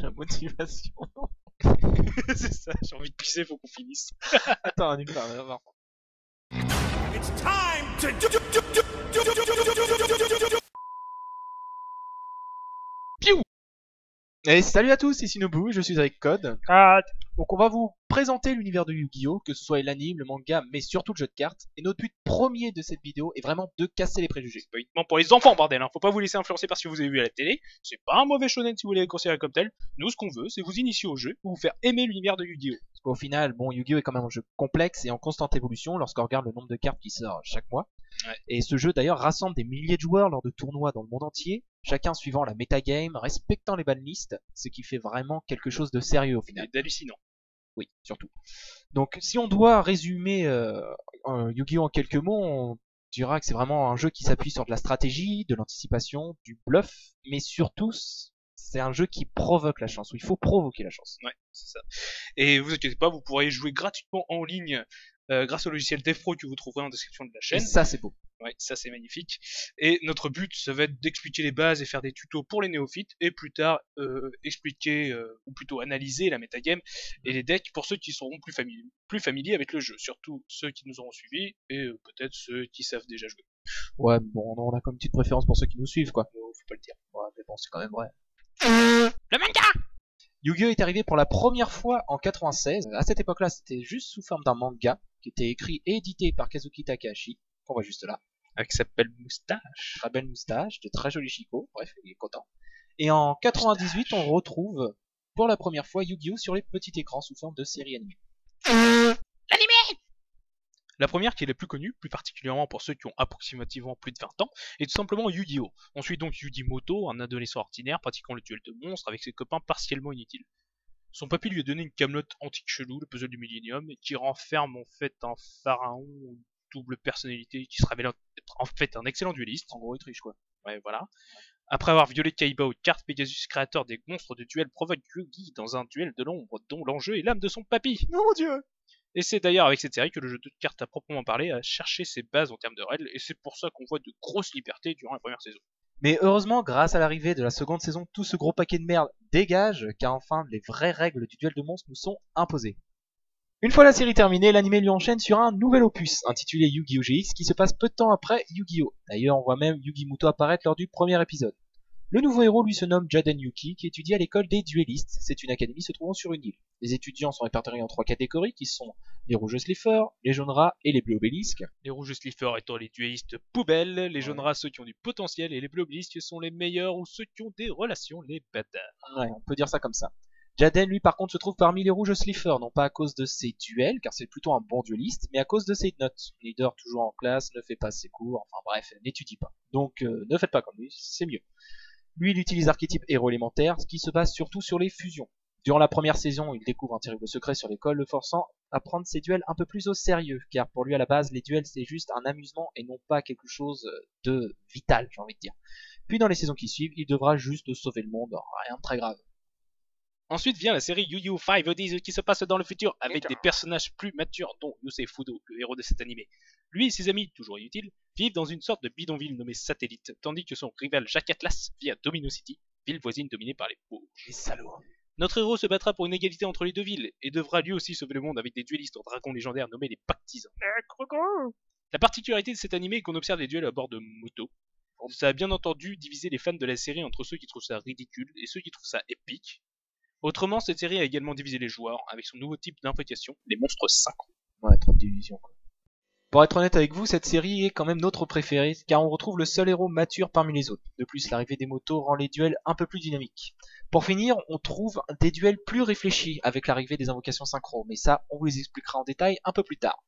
La motivation. C'est ça, j'ai envie de pisser, faut qu'on finisse. Attends, nulle part, va voir. It's time to Et salut à tous, ici Nobu, je suis avec Code. Donc on va vous présenter l'univers de Yu-Gi-Oh, que ce soit l'anime, le manga, mais surtout le jeu de cartes. Et notre but premier de cette vidéo est vraiment de casser les préjugés. C'est pas uniquement pour les enfants, bordel, hein. Faut pas vous laisser influencer par ce que vous avez vu à la télé. C'est pas un mauvais shonen si vous voulez le considérer comme tel. Nous, ce qu'on veut, c'est vous initier au jeu, vous faire aimer l'univers de Yu-Gi-Oh. Parce qu'au final, bon, Yu-Gi-Oh est quand même un jeu complexe et en constante évolution lorsqu'on regarde le nombre de cartes qui sort chaque mois. Ouais. Et ce jeu d'ailleurs rassemble des milliers de joueurs lors de tournois dans le monde entier, chacun suivant la metagame, respectant les banlists, ce qui fait vraiment quelque chose de sérieux au final. C'est hallucinant. Oui, surtout. Donc si on doit résumer Yu-Gi-Oh en quelques mots, on dira que c'est vraiment un jeu qui s'appuie sur de la stratégie, de l'anticipation, du bluff, mais surtout c'est un jeu qui provoque la chance, où il faut provoquer la chance. Ouais, c'est ça. Et vous inquiétez pas, vous pourrez jouer gratuitement en ligne grâce au logiciel DevPro que vous trouverez en description de la Et chaîne. ça c'est beau. Ouais, ça c'est magnifique. Et notre but, ça va être d'expliquer les bases et faire des tutos pour les néophytes, et plus tard expliquer, ou plutôt analyser la metagame et les decks pour ceux qui seront plus familiers avec le jeu, surtout ceux qui nous auront suivis, et peut-être ceux qui savent déjà jouer. Ouais, bon, on a comme une petite préférence pour ceux qui nous suivent, quoi. Faut pas le dire. Ouais, mais bon, c'est quand même vrai. Le manga. Yu-Gi-Oh est arrivé pour la première fois en 96. À cette époque-là, c'était juste sous forme d'un manga qui était écrit et édité par Kazuki Takahashi, qu'on voit juste là. Avec sa belle moustache. Très belle moustache, de très joli chicot, bref, il est content. Et en 98, on retrouve pour la première fois Yu-Gi-Oh sur les petits écrans sous forme de série animée. La première qui est la plus connue, plus particulièrement pour ceux qui ont approximativement plus de 20 ans, est tout simplement Yu-Gi-Oh! On suit donc Yugimoto, un adolescent ordinaire pratiquant le duel de monstres avec ses copains partiellement inutiles. Son papy lui a donné une camelote antique chelou, le puzzle du Millennium, qui renferme en fait un pharaon double personnalité qui se révèle être en fait un excellent dueliste. En gros, il triche, quoi. Ouais, voilà. Après avoir violé Kaiba aux cartes, Pegasus, créateur des monstres de duel, provoque Yugi dans un duel de l'ombre dont l'enjeu est l'âme de son papy. Oh mon dieu! Et c'est d'ailleurs avec cette série que le jeu de cartes à proprement parler a cherché ses bases en termes de règles, et c'est pour ça qu'on voit de grosses libertés durant la première saison. Mais heureusement, grâce à l'arrivée de la seconde saison, tout ce gros paquet de merde dégage, car enfin, les vraies règles du duel de monstres nous sont imposées. Une fois la série terminée, l'anime lui enchaîne sur un nouvel opus, intitulé Yu-Gi-Oh! GX, qui se passe peu de temps après Yu-Gi-Oh! D'ailleurs, on voit même Yugimoto apparaître lors du premier épisode. Le nouveau héros lui se nomme Jaden Yuki, qui étudie à l'école des duellistes. C'est une académie se trouvant sur une île. Les étudiants sont répertoriés en 3 catégories, qui sont les rouges sliffers, les jaunes rats et les bleus obélisques. Les rouges sliffers étant les duellistes poubelles, les jaunes rats ceux qui ont du potentiel, et les bleus obélisques sont les meilleurs ou ceux qui ont des relations, les bâtards. Ouais, on peut dire ça comme ça. Jaden, lui, par contre, se trouve parmi les rouges sliffers, non pas à cause de ses duels, car c'est plutôt un bon dueliste, mais à cause de ses notes. Leader toujours en classe, ne fait pas ses cours, enfin bref, n'étudie pas. Donc, ne faites pas comme lui, c'est mieux. Lui, il utilise l'archétype héros élémentaire, ce qui se base surtout sur les fusions. Durant la première saison, il découvre un terrible secret sur l'école, le forçant à prendre ses duels un peu plus au sérieux, car pour lui à la base, les duels c'est juste un amusement et non pas quelque chose de vital, j'ai envie de dire. Puis dans les saisons qui suivent, il devra juste sauver le monde, rien de très grave. Ensuite vient la série Yu-Gi-Oh! 5 Odds qui se passe dans le futur avec des personnages plus matures, dont Yusei Fudo, le héros de cet animé. Lui et ses amis, toujours inutiles, vivent dans une sorte de bidonville nommée Satellite, tandis que son rival Jacques Atlas vit à Domino City, ville voisine dominée par les pauvres. Les salauds. Notre héros se battra pour une égalité entre les deux villes, et devra lui aussi sauver le monde avec des duellistes en dragons légendaires nommés les Pactisans. La particularité de cet animé est qu'on observe les duels à bord de motos. Ça a bien entendu divisé les fans de la série entre ceux qui trouvent ça ridicule et ceux qui trouvent ça épique. Autrement, cette série a également divisé les joueurs avec son nouveau type d'invocation, les monstres synchro. Ouais, trop de division, quoi. Pour être honnête avec vous, cette série est quand même notre préférée, car on retrouve le seul héros mature parmi les autres. De plus, l'arrivée des motos rend les duels un peu plus dynamiques. Pour finir, on trouve des duels plus réfléchis avec l'arrivée des invocations synchro, mais ça, on vous les expliquera en détail un peu plus tard.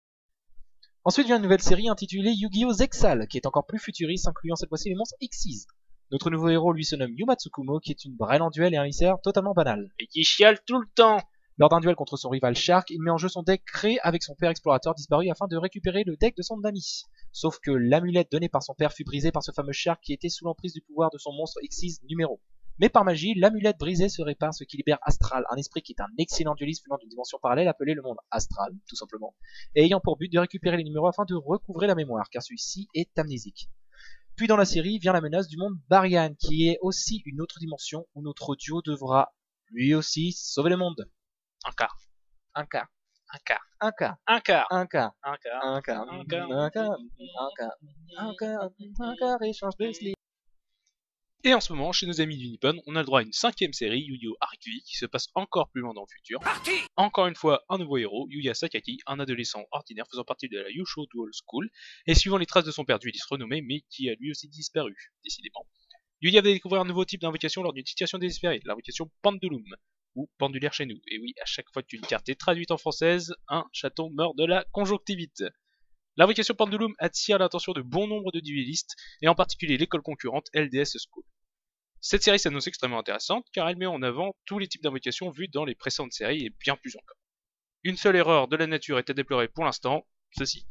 Ensuite vient une nouvelle série intitulée Yu-Gi-Oh! Zexal, qui est encore plus futuriste, incluant cette fois-ci les monstres Xyz. Notre nouveau héros lui se nomme Yuma Tsukumo, qui est une brêle en duel et un lycéen totalement banal. Et qui chiale tout le temps. Lors d'un duel contre son rival Shark, il met en jeu son deck créé avec son père explorateur disparu afin de récupérer le deck de son ami. Sauf que l'amulette donnée par son père fut brisée par ce fameux Shark qui était sous l'emprise du pouvoir de son monstre Xyz numéro. Mais par magie, l'amulette brisée se répare, ce qui libère Astral, un esprit qui est un excellent dueliste venant d'une dimension parallèle appelé le monde astral, tout simplement, et ayant pour but de récupérer les numéros afin de recouvrer la mémoire, car celui-ci est amnésique. Puis dans la série vient la menace du monde Barian, qui est aussi une autre dimension où notre duo devra Lui aussi, sauver le monde. Un quart. Un quart. Un quart. Un quart. Un quart. Un quart. Un quart. Un quart. Un quart. Un quart. Un quart. Un quart. Un quart. Échange de slip. Et en ce moment, chez nos amis du Nippon, on a le droit à une 5ème série, Yu-Gi-Oh! Arc V, qui se passe encore plus loin dans le futur. Encore une fois, un nouveau héros, Yuya Sakaki, un adolescent ordinaire faisant partie de la Yusho Dual School, et suivant les traces de son père dueliste renommé, mais qui a lui aussi disparu, décidément. Yuya va découvrir un nouveau type d'invocation lors d'une situation désespérée, l'invocation Pendulum, ou pendulaire chez nous. Et oui, à chaque fois qu'une carte est traduite en française, un chaton meurt de la conjonctivite. L'invocation Pendulum attire l'attention de bon nombre de duellistes, et en particulier l'école concurrente LDS School. Cette série s'annonce extrêmement intéressante, car elle met en avant tous les types d'invocations vus dans les précédentes séries, et bien plus encore. Une seule erreur de la nature est à déplorer pour l'instant, ceci.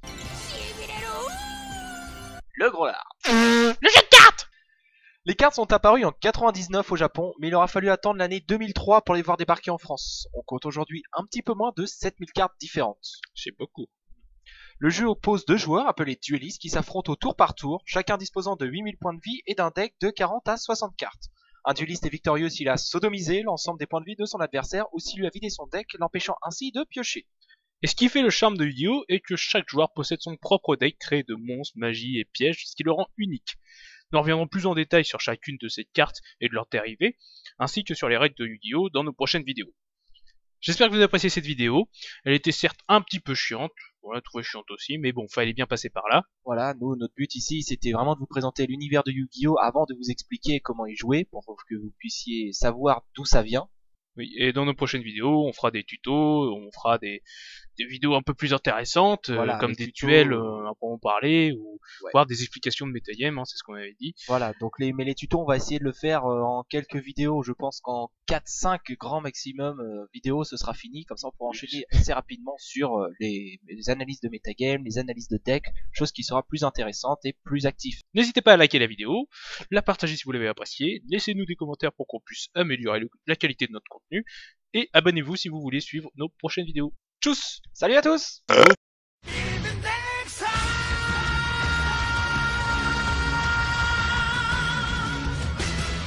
Le gros lard. Le jeu de cartes! Les cartes sont apparues en 99 au Japon, mais il aura fallu attendre l'année 2003 pour les voir débarquer en France. On compte aujourd'hui un petit peu moins de 7000 cartes différentes. C'est beaucoup. Le jeu oppose deux joueurs appelés duellistes qui s'affrontent au tour par tour, chacun disposant de 8000 points de vie et d'un deck de 40 à 60 cartes. Un duelliste est victorieux s'il a sodomisé l'ensemble des points de vie de son adversaire ou s'il lui a vidé son deck, l'empêchant ainsi de piocher. Et ce qui fait le charme de Yu-Gi-Oh! Est que chaque joueur possède son propre deck créé de monstres, magie et pièges, ce qui le rend unique. Nous reviendrons plus en détail sur chacune de ces cartes et de leurs dérivés, ainsi que sur les règles de Yu-Gi-Oh! Dans nos prochaines vidéos. J'espère que vous appréciez cette vidéo. Elle était certes un petit peu chiante, on l'a trouvée chiante aussi, mais bon, fallait bien passer par là. Voilà, nous, notre but ici, c'était vraiment de vous présenter l'univers de Yu-Gi-Oh! Avant de vous expliquer comment y jouer, pour que vous puissiez savoir d'où ça vient. Oui, et dans nos prochaines vidéos, on fera des tutos, on fera des vidéos un peu plus intéressantes, Voilà, comme les des tutos, duels à en parler, ou ouais. voir des explications de metagame, hein, c'est ce qu'on avait dit. Voilà, donc mais les tutos, on va essayer de le faire en quelques vidéos. Je pense qu'en 4-5 grands maximum vidéos, ce sera fini. Comme ça, on pourra enchaîner assez rapidement sur les analyses de metagame, les analyses de deck, chose qui sera plus intéressante et plus active. N'hésitez pas à liker la vidéo, la partager si vous l'avez appréciée, laissez-nous des commentaires pour qu'on puisse améliorer la qualité de notre contenu, et abonnez-vous si vous voulez suivre nos prochaines vidéos. Tchuss! Salut à tous!